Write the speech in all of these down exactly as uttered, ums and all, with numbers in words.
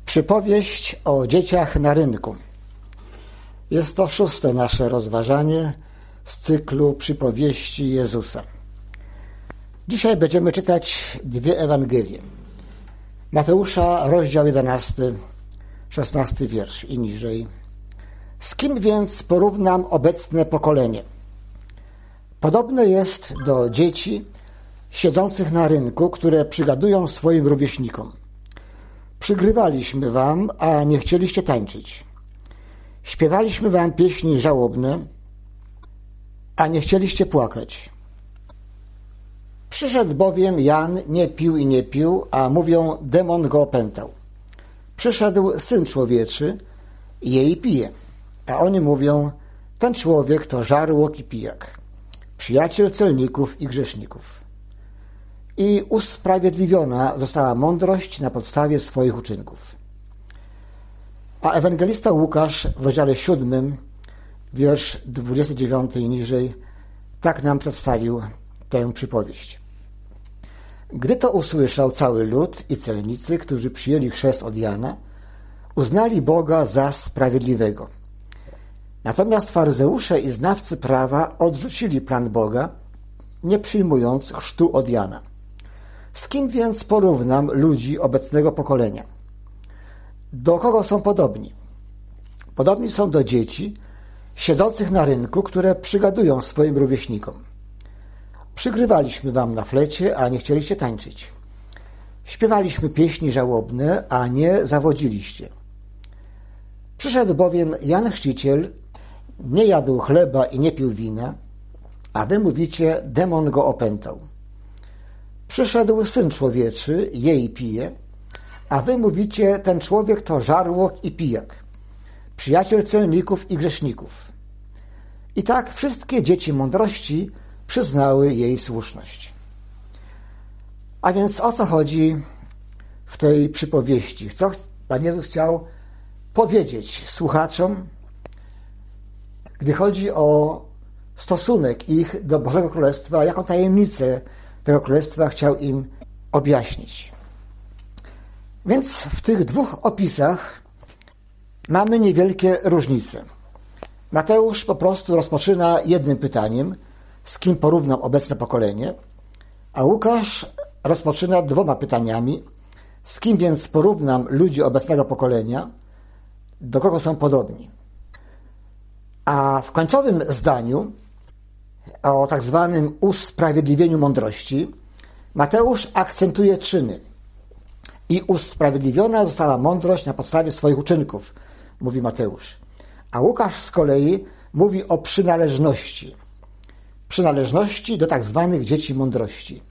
Przypowieść o dzieciach na rynku. Jest to szóste nasze rozważanie z cyklu przypowieści Jezusa. Dzisiaj będziemy czytać dwie Ewangelie. Mateusza, rozdział jedenasty, szesnasty wiersz i niżej. Z kim więc porównam obecne pokolenie? Podobne jest do dzieci siedzących na rynku, które przygadują swoim rówieśnikom. Przygrywaliśmy wam, a nie chcieliście tańczyć. Śpiewaliśmy wam pieśni żałobne, a nie chcieliście płakać. Przyszedł bowiem Jan, nie pił i nie pił, a mówią, demon go opętał. Przyszedł Syn Człowieczy, je i pije, a oni mówią, ten człowiek to żarłok i pijak, przyjaciel celników i grzeszników. I usprawiedliwiona została mądrość na podstawie swoich uczynków. A ewangelista Łukasz w rozdziale siódmym, wiersz dwudziesty dziewiąty i niżej, tak nam przedstawił tę przypowieść. Gdy to usłyszał cały lud i celnicy, którzy przyjęli chrzest od Jana, uznali Boga za sprawiedliwego. Natomiast faryzeusze i znawcy prawa odrzucili plan Boga, nie przyjmując chrztu od Jana. Z kim więc porównam ludzi obecnego pokolenia? Do kogo są podobni? Podobni są do dzieci siedzących na rynku, które przygadują swoim rówieśnikom. Przygrywaliśmy wam na flecie, a nie chcieliście tańczyć. Śpiewaliśmy pieśni żałobne, a nie zawodziliście. Przyszedł bowiem Jan Chrzciciel, nie jadł chleba i nie pił wina, a wy mówicie, demon go opętał. Przyszedł Syn Człowieczy, je i pije, a wy mówicie, ten człowiek to żarłok i pijak, przyjaciel celników i grzeszników. I tak wszystkie dzieci mądrości przyznały jej słuszność. A więc o co chodzi w tej przypowieści? Co Pan Jezus chciał powiedzieć słuchaczom, gdy chodzi o stosunek ich do Bożego Królestwa, jaką tajemnicę tego Królestwa chciał im objaśnić. Więc w tych dwóch opisach mamy niewielkie różnice. Mateusz po prostu rozpoczyna jednym pytaniem, z kim porównam obecne pokolenie, a Łukasz rozpoczyna dwoma pytaniami, z kim więc porównam ludzi obecnego pokolenia, do kogo są podobni. A w końcowym zdaniu o tak zwanym usprawiedliwieniu mądrości Mateusz akcentuje czyny. I usprawiedliwiona została mądrość na podstawie swoich uczynków, mówi Mateusz. A Łukasz z kolei mówi o przynależności. Przynależności do tak zwanych dzieci mądrości.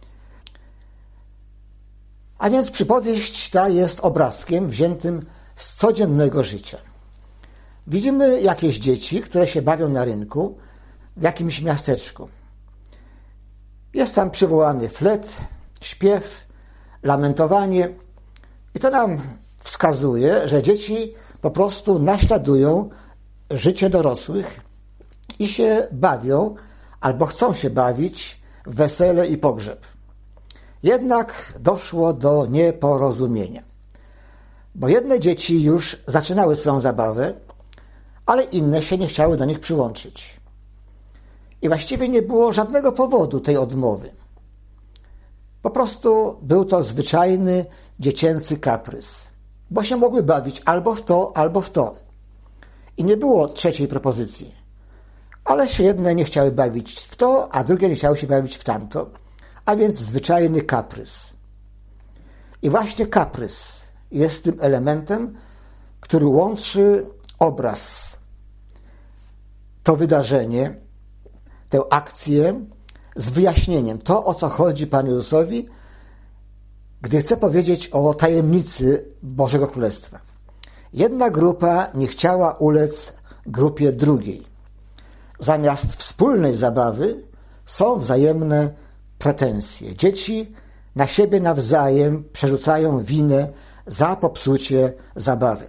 A więc przypowieść ta jest obrazkiem wziętym z codziennego życia. Widzimy jakieś dzieci, które się bawią na rynku w jakimś miasteczku. Jest tam przywołany flet, śpiew, lamentowanie i to nam wskazuje, że dzieci po prostu naśladują życie dorosłych i się bawią albo chcą się bawić w wesele i pogrzeb. Jednak doszło do nieporozumienia, bo jedne dzieci już zaczynały swoją zabawę, ale inne się nie chciały do nich przyłączyć. I właściwie nie było żadnego powodu tej odmowy. Po prostu był to zwyczajny, dziecięcy kaprys, bo się mogły bawić albo w to, albo w to. I nie było trzeciej propozycji. Ale się jedne nie chciały bawić w to, a drugie nie chciały się bawić w tamto, a więc zwyczajny kaprys. I właśnie kaprys jest tym elementem, który łączy obraz, to wydarzenie, tę akcję z wyjaśnieniem. To, o co chodzi Panu Jezusowi, gdy chce powiedzieć o tajemnicy Bożego Królestwa. Jedna grupa nie chciała ulec grupie drugiej. Zamiast wspólnej zabawy są wzajemne pretensje. Dzieci na siebie nawzajem przerzucają winę za popsucie zabawy.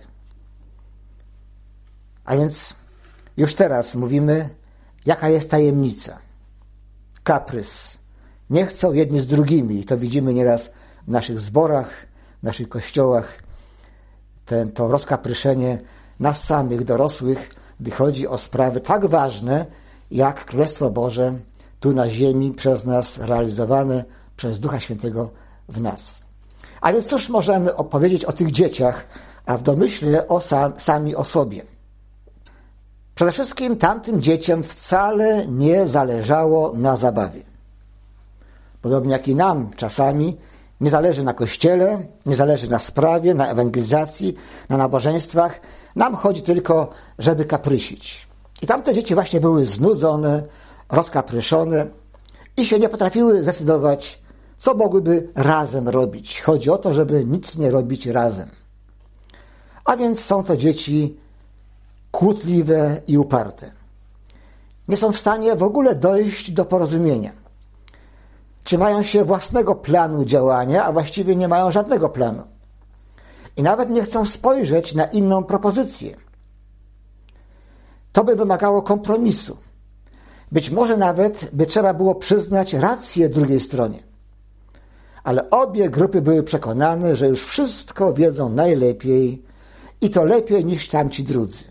A więc już teraz mówimy, jaka jest tajemnica. Kaprys. Nie chcą jedni z drugimi. I to widzimy nieraz w naszych zborach, w naszych kościołach. ten, to rozkapryszenie nas samych, dorosłych, gdy chodzi o sprawy tak ważne, jak Królestwo Boże tu na ziemi przez nas realizowane przez Ducha Świętego w nas. A więc cóż możemy opowiedzieć o tych dzieciach, a w domyśle o sam, sami o sobie? Przede wszystkim tamtym dzieciom wcale nie zależało na zabawie. Podobnie jak i nam czasami nie zależy na kościele, nie zależy na sprawie, na ewangelizacji, na nabożeństwach. Nam chodzi tylko, żeby kaprysić. I tamte dzieci właśnie były znudzone, rozkapryszone i się nie potrafiły zdecydować, co mogłyby razem robić. Chodzi o to, żeby nic nie robić razem. A więc są to dzieci kłótliwe i uparte. Nie są w stanie w ogóle dojść do porozumienia. Trzymają się własnego planu działania, a właściwie nie mają żadnego planu. I nawet nie chcą spojrzeć na inną propozycję. To by wymagało kompromisu. Być może nawet by trzeba było przyznać rację drugiej stronie. Ale obie grupy były przekonane, że już wszystko wiedzą najlepiej i to lepiej niż tamci drudzy.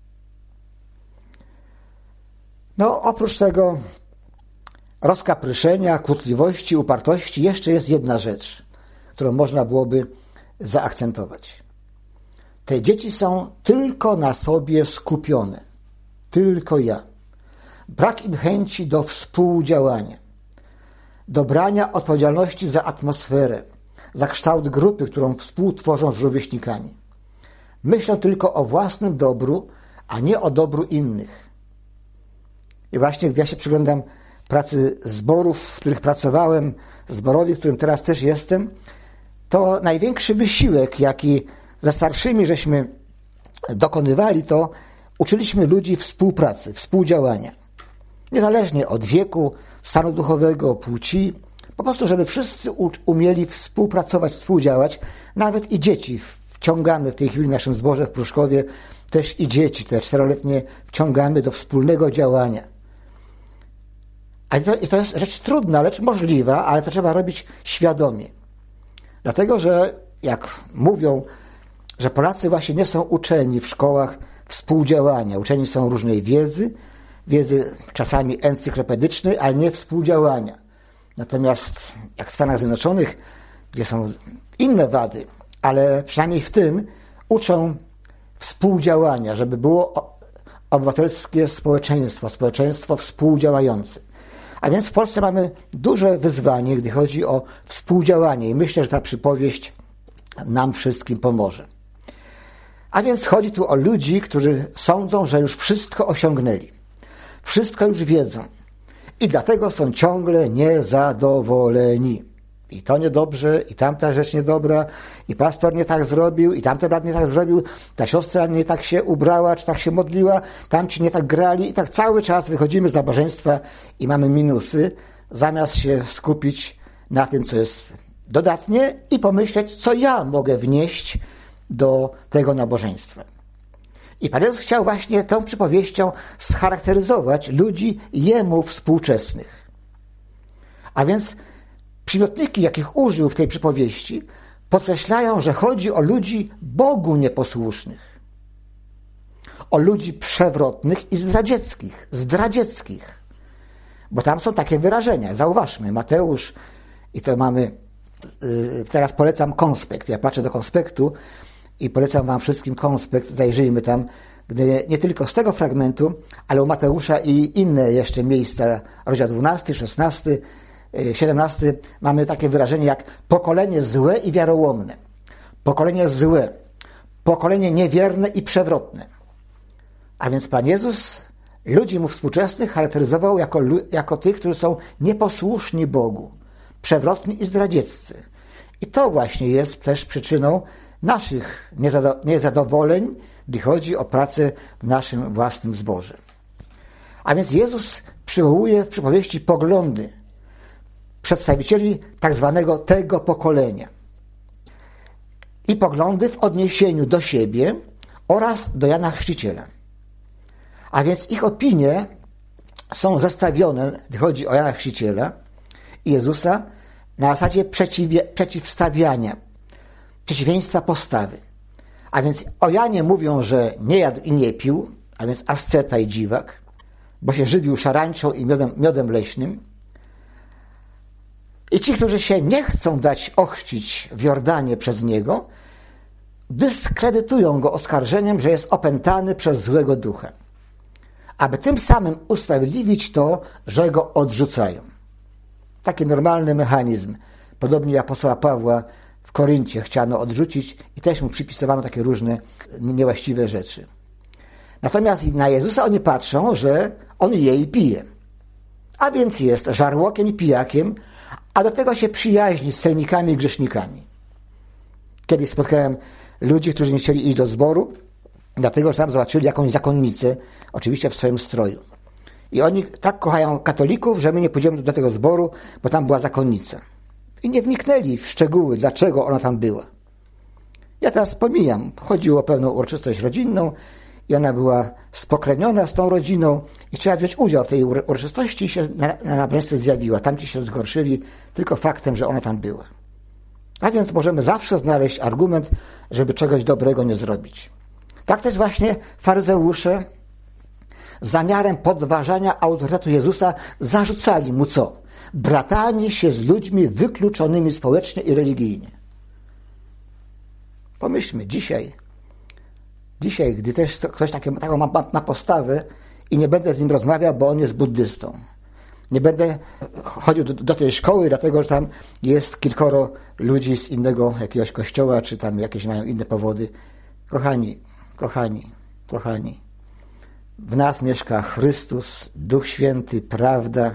No, oprócz tego rozkapryszenia, kłótliwości, upartości jeszcze jest jedna rzecz, którą można byłoby zaakcentować. Te dzieci są tylko na sobie skupione. Tylko ja. Brak im chęci do współdziałania, do brania odpowiedzialności za atmosferę, za kształt grupy, którą współtworzą z rówieśnikami. Myślą tylko o własnym dobru, a nie o dobru innych. I właśnie gdy ja się przyglądam pracy zborów, w których pracowałem, zborowi, w którym teraz też jestem, to największy wysiłek, jaki ze starszymi żeśmy dokonywali, to uczyliśmy ludzi współpracy, współdziałania. Niezależnie od wieku, stanu duchowego, płci, po prostu, żeby wszyscy umieli współpracować, współdziałać, nawet i dzieci wciągamy w tej chwili w naszym zborze w Pruszkowie, też i dzieci, te czteroletnie wciągamy do wspólnego działania. A to, i to jest rzecz trudna, lecz możliwa, ale to trzeba robić świadomie. Dlatego, że jak mówią, że Polacy właśnie nie są uczeni w szkołach współdziałania, uczeni są różnej wiedzy, wiedzy czasami encyklopedycznej, ale nie współdziałania. Natomiast jak w Stanach Zjednoczonych, gdzie są inne wady, ale przynajmniej w tym uczą współdziałania, żeby było obywatelskie społeczeństwo, społeczeństwo współdziałające. A więc w Polsce mamy duże wyzwanie, gdy chodzi o współdziałanie i myślę, że ta przypowieść nam wszystkim pomoże. A więc chodzi tu o ludzi, którzy sądzą, że już wszystko osiągnęli. Wszystko już wiedzą i dlatego są ciągle niezadowoleni. I to niedobrze, i tamta rzecz niedobra, i pastor nie tak zrobił, i tamten brat nie tak zrobił, ta siostra nie tak się ubrała, czy tak się modliła, tamci nie tak grali i tak cały czas wychodzimy z nabożeństwa i mamy minusy, zamiast się skupić na tym, co jest dodatnie i pomyśleć, co ja mogę wnieść do tego nabożeństwa. I Pan Jezus chciał właśnie tą przypowieścią scharakteryzować ludzi Jemu współczesnych. A więc przymiotniki, jakich użył w tej przypowieści, podkreślają, że chodzi o ludzi Bogu nieposłusznych, o ludzi przewrotnych i zdradzieckich, zdradzieckich. Bo tam są takie wyrażenia. Zauważmy, Mateusz, i to mamy, yy, teraz polecam konspekt. Ja patrzę do konspektu i polecam wam wszystkim konspekt, zajrzyjmy tam, gdy nie tylko z tego fragmentu, ale u Mateusza i inne jeszcze miejsca, rozdział dwunasty, szesnasty, siedemnasty, mamy takie wyrażenie jak pokolenie złe i wiarołomne, pokolenie złe, pokolenie niewierne i przewrotne. A więc Pan Jezus ludzi mu współczesnych charakteryzował jako, jako tych, którzy są nieposłuszni Bogu, przewrotni i zdradzieccy. I to właśnie jest też przyczyną naszych niezadowoleń, gdy chodzi o pracę w naszym własnym zborze. A więc Jezus przywołuje w przypowieści poglądy przedstawicieli tak zwanego tego pokolenia i poglądy w odniesieniu do siebie oraz do Jana Chrzciciela. A więc ich opinie są zestawione, gdy chodzi o Jana Chrzciciela i Jezusa, na zasadzie przeciwie, przeciwstawiania, przeciwieństwa postawy. A więc o Janie mówią, że nie jadł i nie pił, a więc asceta i dziwak, bo się żywił szarańczą i miodem, miodem leśnym. I ci, którzy się nie chcą dać ochrzcić w Jordanie przez niego, dyskredytują go oskarżeniem, że jest opętany przez złego ducha, aby tym samym usprawiedliwić to, że go odrzucają. Taki normalny mechanizm. Podobnie jak apostoła Pawła w Koryncie chciano odrzucić i też mu przypisywano takie różne niewłaściwe rzeczy. Natomiast na Jezusa oni patrzą, że on je i pije. A więc jest żarłokiem i pijakiem, a do tego się przyjaźni z celnikami i grzesznikami. Kiedyś spotkałem ludzi, którzy nie chcieli iść do zboru, dlatego że tam zobaczyli jakąś zakonnicę, oczywiście w swoim stroju. I oni tak kochają katolików, że my nie pójdziemy do tego zboru, bo tam była zakonnica. I nie wniknęli w szczegóły, dlaczego ona tam była. Ja teraz pomijam. Chodziło o pewną uroczystość rodzinną i ona była spokrewniona z tą rodziną i chciała wziąć udział w tej uroczystości i się na, na nabożeństwie zjawiła. Tamci się zgorszyli tylko faktem, że ona tam była. A więc możemy zawsze znaleźć argument, żeby czegoś dobrego nie zrobić. Tak też właśnie faryzeusze z zamiarem podważania autorytetu Jezusa zarzucali mu co? Bratanie się z ludźmi wykluczonymi społecznie i religijnie. Pomyślmy, dzisiaj, dzisiaj, gdy też ktoś takie, taką ma, ma postawę i nie będę z nim rozmawiał, bo on jest buddystą. Nie będę chodził do, do tej szkoły, dlatego że tam jest kilkoro ludzi z innego jakiegoś kościoła, czy tam jakieś mają inne powody. Kochani, kochani, kochani, w nas mieszka Chrystus, Duch Święty, prawda,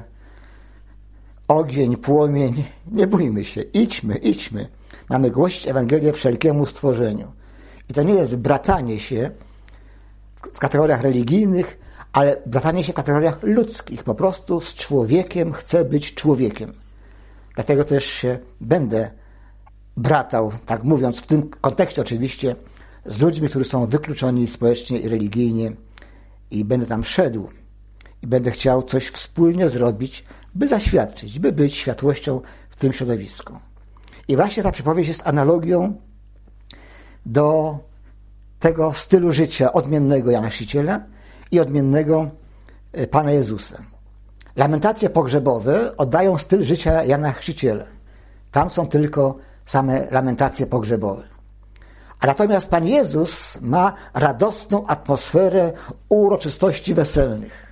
ogień, płomień. Nie bójmy się, idźmy, idźmy. Mamy głosić Ewangelię wszelkiemu stworzeniu. I to nie jest bratanie się w kategoriach religijnych, ale bratanie się w kategoriach ludzkich. Po prostu z człowiekiem chcę być człowiekiem. Dlatego też się będę bratał, tak mówiąc, w tym kontekście oczywiście, z ludźmi, którzy są wykluczoni społecznie i religijnie, i będę tam szedł i będę chciał coś wspólnie zrobić, by zaświadczyć, by być światłością w tym środowisku. I właśnie ta przypowieść jest analogią do tego stylu życia odmiennego Jana Chrzciciela i odmiennego Pana Jezusa. Lamentacje pogrzebowe oddają styl życia Jana Chrzciciela. Tam są tylko same lamentacje pogrzebowe. A natomiast Pan Jezus ma radosną atmosferę uroczystości weselnych.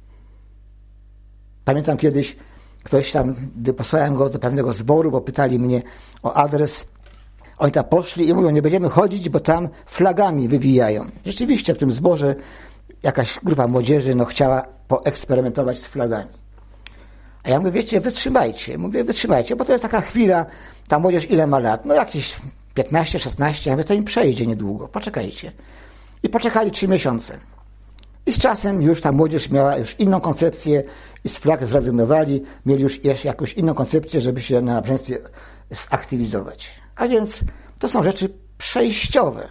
Pamiętam kiedyś, ktoś tam, gdy posłałem go do pewnego zboru, bo pytali mnie o adres, oni tam poszli i mówią, nie będziemy chodzić, bo tam flagami wywijają. Rzeczywiście w tym zborze jakaś grupa młodzieży no, chciała poeksperymentować z flagami. A ja mówię, wiecie, wytrzymajcie. Mówię, wytrzymajcie, bo to jest taka chwila, ta młodzież ile ma lat? No jakieś piętnaście, szesnaście, ja mówię, to im przejdzie niedługo, poczekajcie. I poczekali trzy miesiące. I z czasem już ta młodzież miała już inną koncepcję i z flag zrezygnowali, mieli już jeszcze jakąś inną koncepcję, żeby się na nabożeństwie zaktywizować. A więc to są rzeczy przejściowe.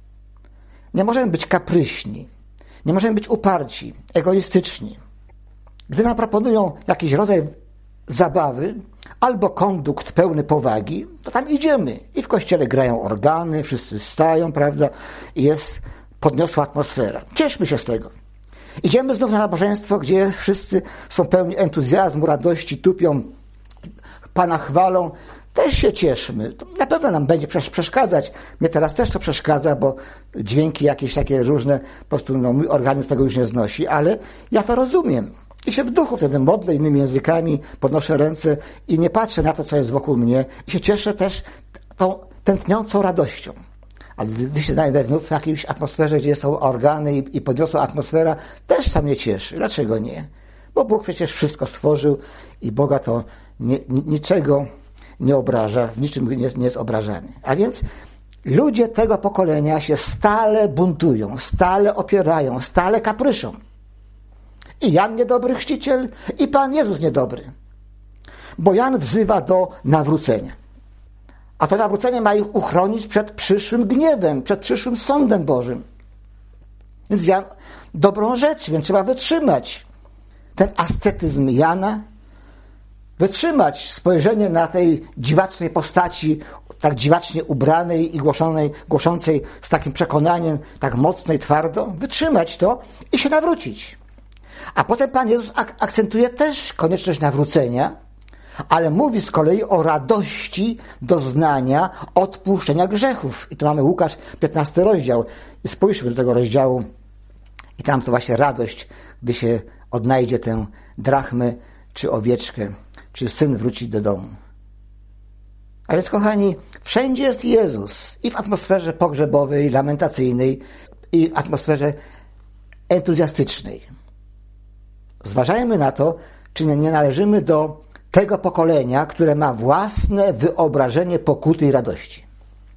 Nie możemy być kapryśni, nie możemy być uparci, egoistyczni. Gdy nam proponują jakiś rodzaj zabawy albo kondukt pełny powagi, to tam idziemy. I w kościele grają organy, wszyscy stają, prawda? I jest podniosła atmosfera. Cieszmy się z tego. Idziemy znów na nabożeństwo, gdzie wszyscy są pełni entuzjazmu, radości, tupią, Pana chwalą. Też się cieszmy. To na pewno nam będzie przeszkadzać. Mnie teraz też to przeszkadza, bo dźwięki jakieś takie różne, po prostu no, mój organizm tego już nie znosi, ale ja to rozumiem. I się w duchu wtedy modlę innymi językami, podnoszę ręce i nie patrzę na to, co jest wokół mnie. I się cieszę też tą tętniącą radością. Ale gdy się znajdę znów w jakiejś atmosferze, gdzie są organy i, i podniosła atmosfera, też to mnie cieszy. Dlaczego nie? Bo Bóg przecież wszystko stworzył i Boga to nie, niczego nie obraża, w niczym nie jest, nie jest obrażany. A więc ludzie tego pokolenia się stale buntują, stale opierają, stale kapryszą. I Jan niedobry chrzciciel, i Pan Jezus niedobry. Bo Jan wzywa do nawrócenia. A to nawrócenie ma ich uchronić przed przyszłym gniewem, przed przyszłym sądem Bożym. Więc Jan dobrą rzecz, więc trzeba wytrzymać ten ascetyzm Jana, wytrzymać spojrzenie na tej dziwacznej postaci, tak dziwacznie ubranej i głoszonej, głoszącej z takim przekonaniem, tak mocno i twardo, wytrzymać to i się nawrócić. A potem Pan Jezus ak- akcentuje też konieczność nawrócenia, ale mówi z kolei o radości doznania odpuszczenia grzechów. I tu mamy Łukasz, piętnasty rozdział. I spójrzmy do tego rozdziału. I tam to właśnie radość, gdy się odnajdzie tę drachmę, czy owieczkę, czy syn wróci do domu. A więc, kochani, wszędzie jest Jezus. I w atmosferze pogrzebowej, lamentacyjnej, i w atmosferze entuzjastycznej. Zważajmy na to, czy nie należymy do tego pokolenia, które ma własne wyobrażenie pokuty i radości.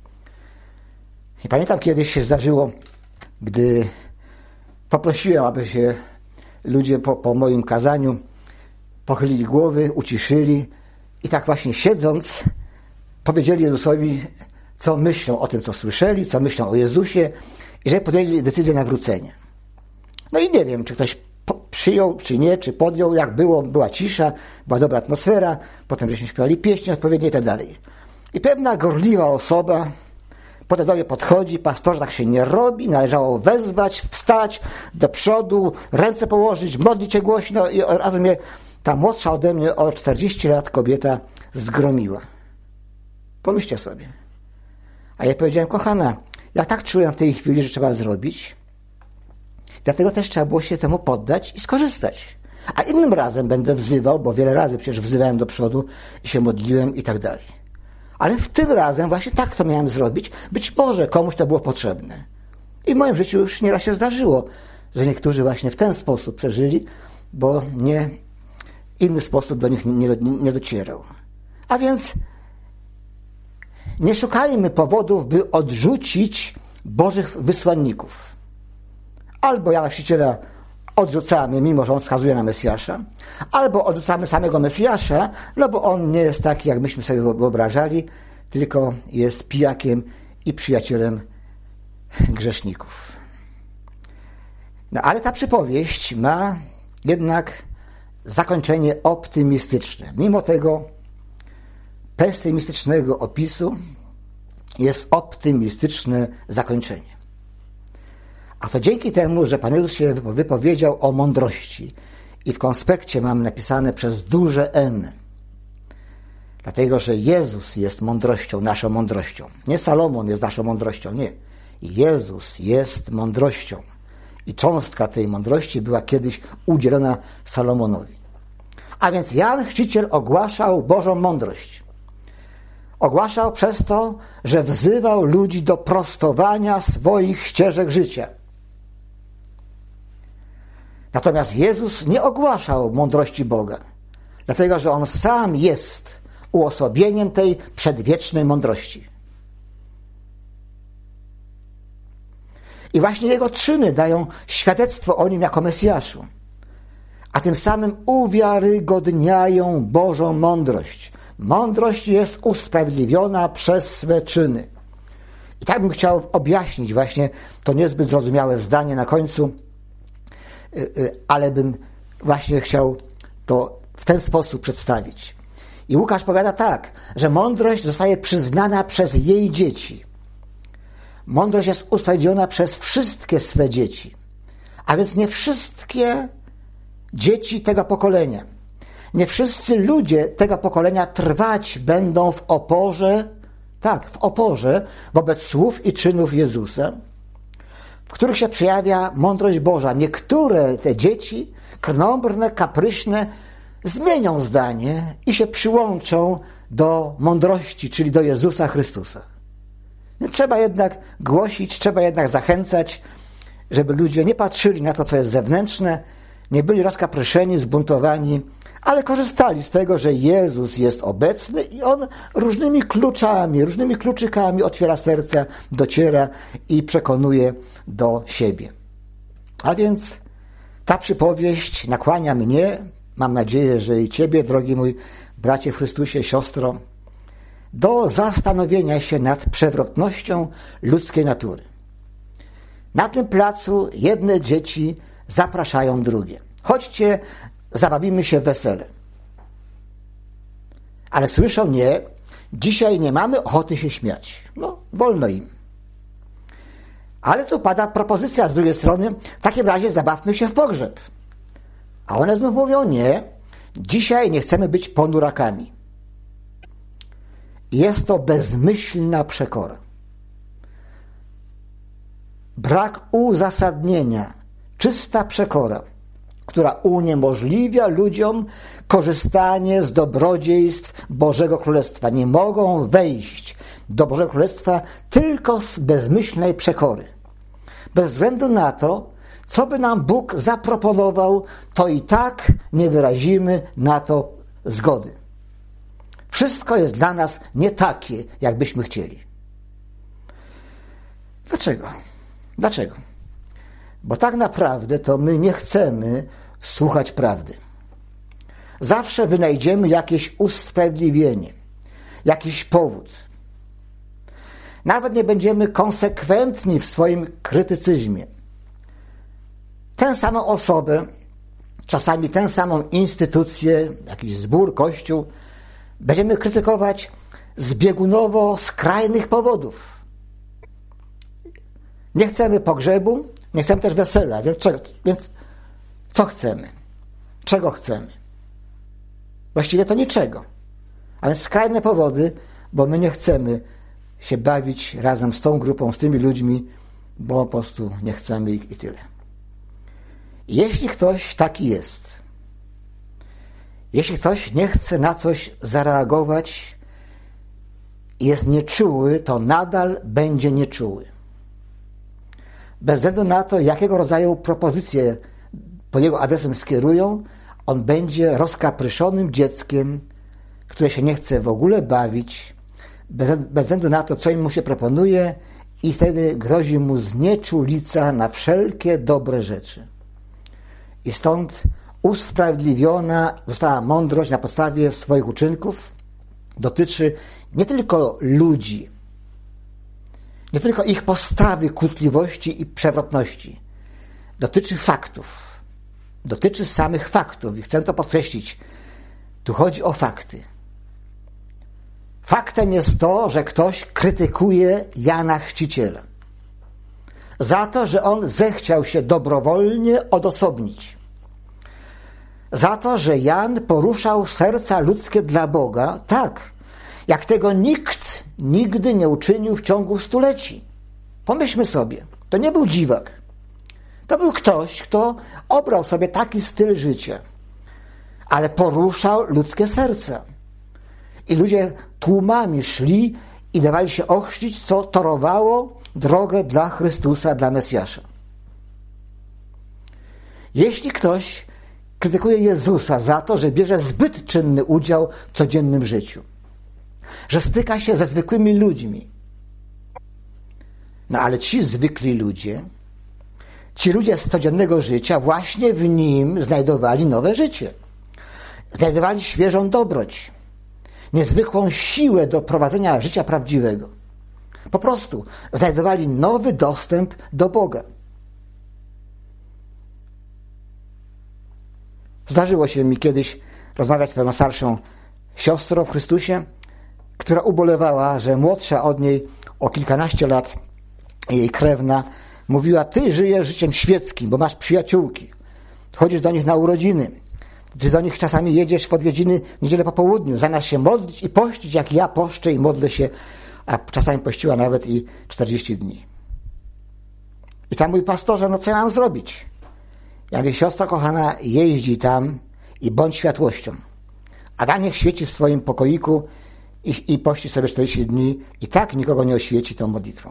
I pamiętam, kiedyś się zdarzyło, gdy poprosiłem, aby się ludzie po, po moim kazaniu pochylili głowy, uciszyli i tak właśnie siedząc powiedzieli Jezusowi, co myślą o tym, co słyszeli, co myślą o Jezusie i że podjęli decyzję nawrócenia. No i nie wiem, czy ktoś przyjął, czy nie, czy podjął, jak było, była cisza, była dobra atmosfera, potem żeśmy śpiewali pieśni odpowiednie i tak dalej. I pewna gorliwa osoba potem do mnie podchodzi, pastorze, tak się nie robi, należało wezwać, wstać do przodu, ręce położyć, modlić się głośno i od razu mnie ta młodsza ode mnie o czterdzieści lat kobieta zgromiła. Pomyślcie sobie. A ja powiedziałem, kochana, ja tak czułem w tej chwili, że trzeba zrobić, dlatego też trzeba było się temu poddać i skorzystać. A innym razem będę wzywał, bo wiele razy przecież wzywałem do przodu i się modliłem i tak dalej. Ale w tym razem właśnie tak to miałem zrobić. Być może komuś to było potrzebne. I w moim życiu już nieraz się zdarzyło, że niektórzy właśnie w ten sposób przeżyli, bo nie inny sposób do nich nie, nie docierał. A więc nie szukajmy powodów, by odrzucić Bożych wysłanników. Albo Jana Chrzciciela odrzucamy, mimo że on wskazuje na Mesjasza, albo odrzucamy samego Mesjasza, no bo on nie jest taki, jak myśmy sobie wyobrażali, tylko jest pijakiem i przyjacielem grzeszników. No ale ta przypowieść ma jednak zakończenie optymistyczne. Mimo tego pesymistycznego opisu jest optymistyczne zakończenie. A to dzięki temu, że Pan Jezus się wypowiedział o mądrości. I w konspekcie mam napisane przez duże M. Dlatego, że Jezus jest mądrością, naszą mądrością. Nie Salomon jest naszą mądrością, nie. Jezus jest mądrością. I cząstka tej mądrości była kiedyś udzielona Salomonowi. A więc Jan Chrzciciel ogłaszał Bożą mądrość. Ogłaszał przez to, że wzywał ludzi do prostowania swoich ścieżek życia. Natomiast Jezus nie ogłaszał mądrości Boga, dlatego że On sam jest uosobieniem tej przedwiecznej mądrości. I właśnie Jego czyny dają świadectwo o Nim jako Mesjaszu, a tym samym uwiarygodniają Bożą mądrość. Mądrość jest usprawiedliwiona przez swe czyny. I tak bym chciał objaśnić właśnie to niezbyt zrozumiałe zdanie na końcu, ale bym właśnie chciał to w ten sposób przedstawić. I Łukasz powiada tak, że mądrość zostaje przyznana przez jej dzieci. Mądrość jest usprawiedliwiona przez wszystkie swe dzieci. A więc nie wszystkie dzieci tego pokolenia, nie wszyscy ludzie tego pokolenia trwać będą w oporze, tak, w oporze wobec słów i czynów Jezusa, w których się przejawia mądrość Boża. Niektóre te dzieci, krnąbrne, kapryśne, zmienią zdanie i się przyłączą do mądrości, czyli do Jezusa Chrystusa. Trzeba jednak głosić, trzeba jednak zachęcać, żeby ludzie nie patrzyli na to, co jest zewnętrzne, nie byli rozkapryszeni, zbuntowani, ale korzystali z tego, że Jezus jest obecny i On różnymi kluczami, różnymi kluczykami otwiera serca, dociera i przekonuje do siebie. A więc ta przypowieść nakłania mnie, mam nadzieję, że i Ciebie, drogi mój bracie w Chrystusie, siostro, do zastanowienia się nad przewrotnością ludzkiej natury. Na tym placu jedne dzieci zapraszają drugie. Chodźcie, zabawimy się w wesele. Ale słyszą: nie, dzisiaj nie mamy ochoty się śmiać. No, wolno im. Ale tu pada propozycja z drugiej strony: w takim razie zabawmy się w pogrzeb. A one znów mówią: nie, dzisiaj nie chcemy być ponurakami. Jest to bezmyślna przekora. Brak uzasadnienia, czysta przekora, która uniemożliwia ludziom korzystanie z dobrodziejstw Bożego Królestwa. Nie mogą wejść do Bożego Królestwa tylko z bezmyślnej przekory. Bez względu na to, co by nam Bóg zaproponował, to i tak nie wyrazimy na to zgody. Wszystko jest dla nas nie takie, jakbyśmy chcieli. Dlaczego? Dlaczego? Bo tak naprawdę to my nie chcemy słuchać prawdy. Zawsze wynajdziemy jakieś usprawiedliwienie, jakiś powód. Nawet nie będziemy konsekwentni w swoim krytycyzmie. Tę samą osobę, czasami tę samą instytucję, jakiś zbór, kościół, będziemy krytykować z biegunowo skrajnych powodów. Nie chcemy pogrzebu, nie chcemy też wesela, więc, czego, więc co chcemy? Czego chcemy? Właściwie to niczego, ale skrajne powody, bo my nie chcemy się bawić razem z tą grupą, z tymi ludźmi, bo po prostu nie chcemy ich i tyle. Jeśli ktoś taki jest, jeśli ktoś nie chce na coś zareagować i jest nieczuły, to nadal będzie nieczuły. Bez względu na to, jakiego rodzaju propozycje pod jego adresem skierują, on będzie rozkapryszonym dzieckiem, które się nie chce w ogóle bawić, bez, bez względu na to, co im mu się proponuje, i wtedy grozi mu znieczulica na wszelkie dobre rzeczy. I stąd usprawiedliwiona została mądrość na podstawie swoich uczynków. Dotyczy nie tylko ludzi, nie tylko ich postawy, kłótliwości i przewrotności. Dotyczy faktów. Dotyczy samych faktów. I chcę to podkreślić. Tu chodzi o fakty. Faktem jest to, że ktoś krytykuje Jana Chrzciciela za to, że on zechciał się dobrowolnie odosobnić. Za to, że Jan poruszał serca ludzkie dla Boga, tak, jak tego nikt nigdy nie uczynił w ciągu stuleci. Pomyślmy sobie, to nie był dziwak. To był ktoś, kto obrał sobie taki styl życia, ale poruszał ludzkie serca. I ludzie tłumami szli i dawali się ochrzcić, co torowało drogę dla Chrystusa, dla Mesjasza. Jeśli ktoś krytykuje Jezusa za to, że bierze zbyt czynny udział w codziennym życiu, że styka się ze zwykłymi ludźmi, no ale ci zwykli ludzie, ci ludzie z codziennego życia właśnie w nim znajdowali nowe życie. Znajdowali świeżą dobroć, niezwykłą siłę do prowadzenia życia prawdziwego. Po prostu znajdowali nowy dostęp do Boga. Zdarzyło się mi kiedyś rozmawiać z pewną starszą siostrą w Chrystusie, która ubolewała, że młodsza od niej o kilkanaście lat jej krewna mówiła: ty żyjesz życiem świeckim, bo masz przyjaciółki, chodzisz do nich na urodziny, ty do nich czasami jedziesz w odwiedziny w niedzielę po południu, zamiast się modlić i pościć, jak ja poszczę i modlę się, a czasami pościła nawet i czterdzieści dni. I tam mój pastorze, no co ja mam zrobić? Ja mówię: siostra kochana, jeździ tam i bądź światłością, a da niech świeci w swoim pokoiku i, i pości sobie czterdzieści dni i tak nikogo nie oświeci tą modlitwą.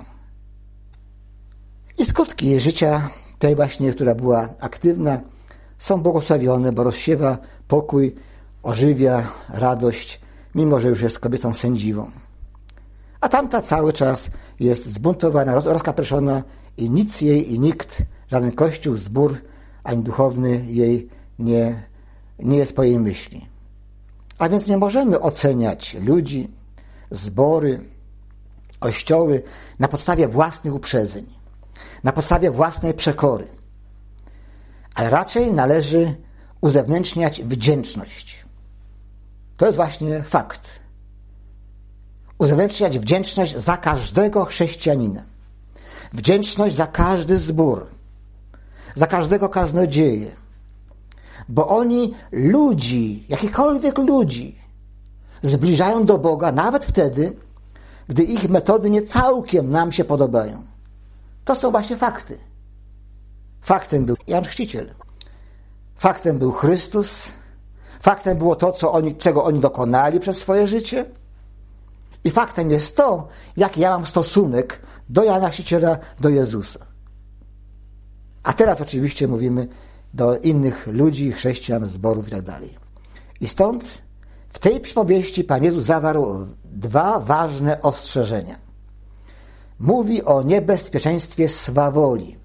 I skutki jej życia, tej właśnie, która była aktywna, są błogosławione, bo rozsiewa pokój, ożywia radość, mimo że już jest kobietą sędziwą. A tamta cały czas jest zbuntowana, roz, rozkapryszona i nic jej i nikt, żaden kościół, zbór, ani duchowny jej nie, nie jest po jej myśli. A więc nie możemy oceniać ludzi, zbory, kościoły na podstawie własnych uprzedzeń, na podstawie własnej przekory. Ale raczej należy uzewnętrzniać wdzięczność. To jest właśnie fakt. Uzewnętrzniać wdzięczność za każdego chrześcijanina. Wdzięczność za każdy zbór. Za każdego kaznodzieję. Bo oni ludzi, jakichkolwiek ludzi, zbliżają do Boga nawet wtedy, gdy ich metody nie całkiem nam się podobają. To są właśnie fakty. Faktem był Jan Chrzciciel. Faktem był Chrystus. Faktem było to, co oni, czego oni dokonali przez swoje życie. I faktem jest to, jaki ja mam stosunek do Jana Chrzciciela, do Jezusa. A teraz oczywiście mówimy do innych ludzi, chrześcijan, zborów i tak dalej. I stąd w tej przypowieści Pan Jezus zawarł dwa ważne ostrzeżenia. Mówi o niebezpieczeństwie swawoli.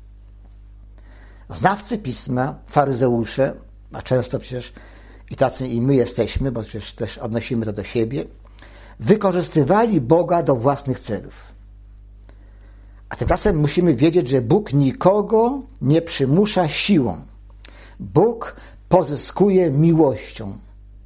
Znawcy Pisma, faryzeusze, a często przecież i tacy i my jesteśmy, bo przecież też odnosimy to do siebie, wykorzystywali Boga do własnych celów. A tymczasem musimy wiedzieć, że Bóg nikogo nie przymusza siłą. Bóg pozyskuje miłością.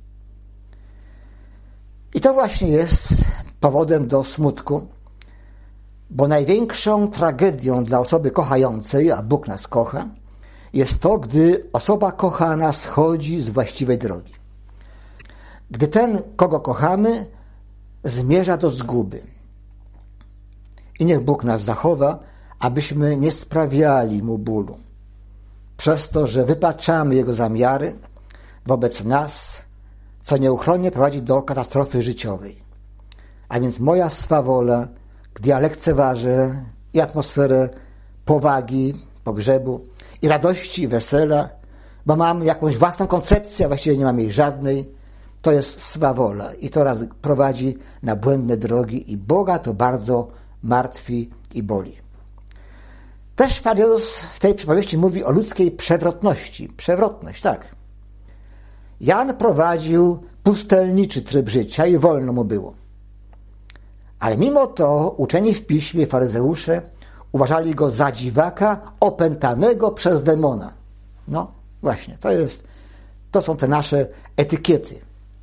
I to właśnie jest powodem do smutku, bo największą tragedią dla osoby kochającej, a Bóg nas kocha, jest to, gdy osoba kochana schodzi z właściwej drogi. Gdy ten, kogo kochamy, zmierza do zguby. I niech Bóg nas zachowa, abyśmy nie sprawiali Mu bólu. Przez to, że wypaczamy Jego zamiary wobec nas, co nieuchronnie prowadzi do katastrofy życiowej. A więc moja swawola, gdy ja lekceważę i atmosferę powagi, pogrzebu, i radości, i wesela, bo mam jakąś własną koncepcję, a właściwie nie mam jej żadnej, to jest swawola i to raz prowadzi na błędne drogi i Boga to bardzo martwi i boli. Też Pan Jezus w tej przypowieści mówi o ludzkiej przewrotności. Przewrotność, tak. Jan prowadził pustelniczy tryb życia i wolno mu było. Ale mimo to uczeni w piśmie, faryzeusze, uważali go za dziwaka opętanego przez demona. No właśnie, to jest, to są te nasze etykiety.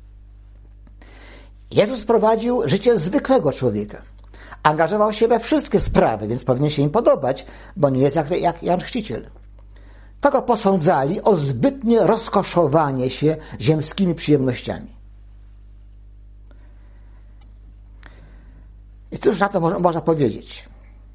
Jezus prowadził życie zwykłego człowieka. Angażował się we wszystkie sprawy, więc powinien się im podobać, bo nie jest jak, jak Jan Chrzciciel. To go posądzali o zbytnie rozkoszowanie się ziemskimi przyjemnościami. I cóż na to można, można powiedzieć?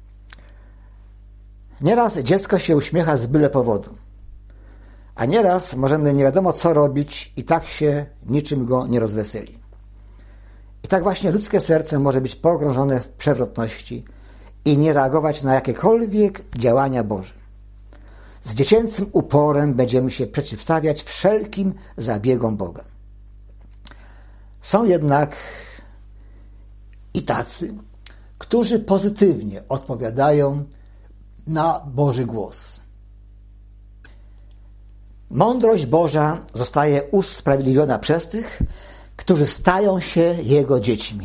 Nieraz dziecko się uśmiecha z byle powodu, a nieraz możemy nie wiadomo co robić i tak się niczym go nie rozweseli. I tak właśnie ludzkie serce może być pogrążone w przewrotności i nie reagować na jakiekolwiek działania Boże. Z dziecięcym uporem będziemy się przeciwstawiać wszelkim zabiegom Boga. Są jednak i tacy, którzy pozytywnie odpowiadają na Boży głos. Mądrość Boża zostaje usprawiedliwiona przez tych, którzy stają się Jego dziećmi.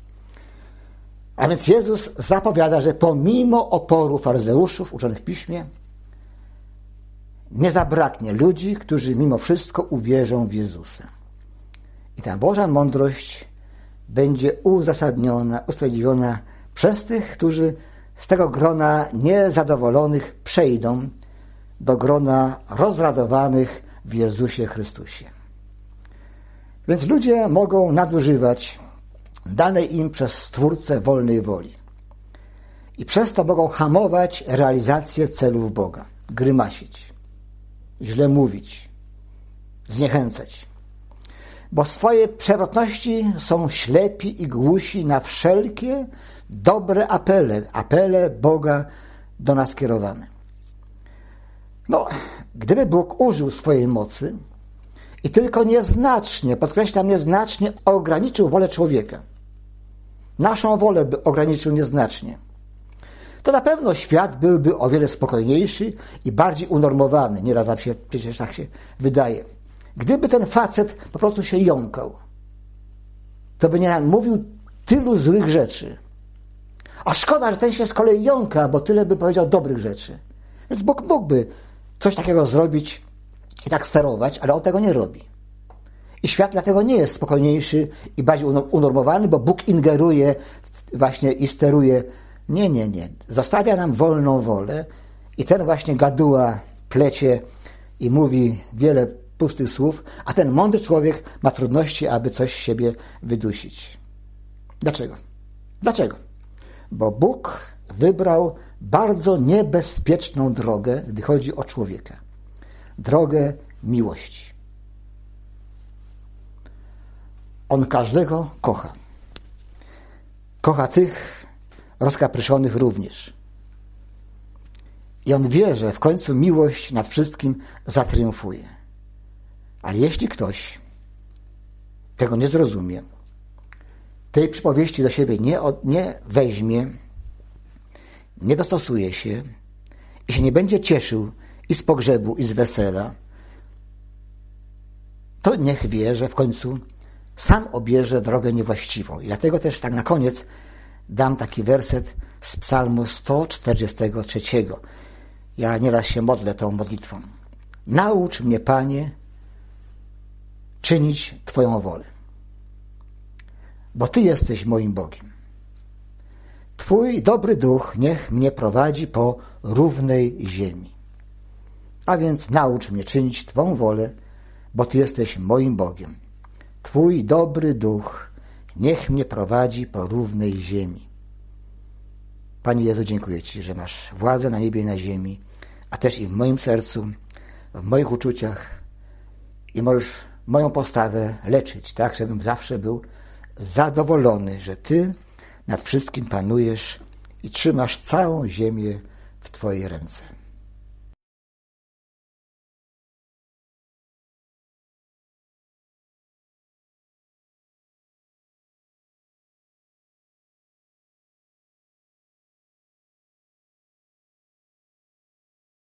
A więc Jezus zapowiada, że pomimo oporu faryzeuszów uczonych w Piśmie, nie zabraknie ludzi, którzy mimo wszystko uwierzą w Jezusa. I ta Boża mądrość będzie uzasadniona, usprawiedliwiona przez tych, którzy z tego grona niezadowolonych przejdą do grona rozradowanych w Jezusie Chrystusie. Więc ludzie mogą nadużywać danej im przez Stwórcę wolnej woli. I przez to mogą hamować realizację celów Boga, grymasić, źle mówić, zniechęcać. Bo w swojej przewrotności są ślepi i głusi na wszelkie dobre apele, apele Boga do nas kierowane. No, gdyby Bóg użył swojej mocy i tylko nieznacznie, podkreślam nieznacznie, ograniczył wolę człowieka, naszą wolę by ograniczył nieznacznie, to na pewno świat byłby o wiele spokojniejszy i bardziej unormowany. Nieraz nam się, przecież tak się wydaje. Gdyby ten facet po prostu się jąkał, to by nie mówił tylu złych rzeczy. A szkoda, że ten się z kolei jąka, bo tyle by powiedział dobrych rzeczy. Więc Bóg mógłby coś takiego zrobić i tak sterować, ale on tego nie robi. I świat dlatego nie jest spokojniejszy i bardziej unormowany, bo Bóg ingeruje właśnie i steruje. Nie, nie, nie. Zostawia nam wolną wolę i ten właśnie gaduła plecie i mówi wiele pustych słów, a ten mądry człowiek ma trudności, aby coś z siebie wydusić. Dlaczego? Dlaczego? Bo Bóg wybrał bardzo niebezpieczną drogę, gdy chodzi o człowieka. Drogę miłości. On każdego kocha. Kocha tych rozkapryszonych również. I on wie, że w końcu miłość nad wszystkim zatriumfuje. Ale jeśli ktoś tego nie zrozumie, tej przypowieści do siebie nie, nie weźmie, nie dostosuje się i się nie będzie cieszył i z pogrzebu, i z wesela, to niech wie, że w końcu sam obierze drogę niewłaściwą. I dlatego też tak na koniec dam taki werset z psalmu sto czterdziestego trzeciego. Ja nieraz się modlę tą modlitwą. Naucz mnie, Panie, czynić Twoją wolę, bo Ty jesteś moim Bogiem. Twój dobry duch niech mnie prowadzi po równej ziemi. A więc naucz mnie czynić Twą wolę, bo Ty jesteś moim Bogiem. Twój dobry duch niech mnie prowadzi po równej ziemi. Panie Jezu, dziękuję Ci, że masz władzę na niebie i na ziemi, a też i w moim sercu, w moich uczuciach i możesz moją postawę leczyć, tak, żebym zawsze był zadowolony, że Ty nad wszystkim panujesz i trzymasz całą ziemię w Twojej ręce.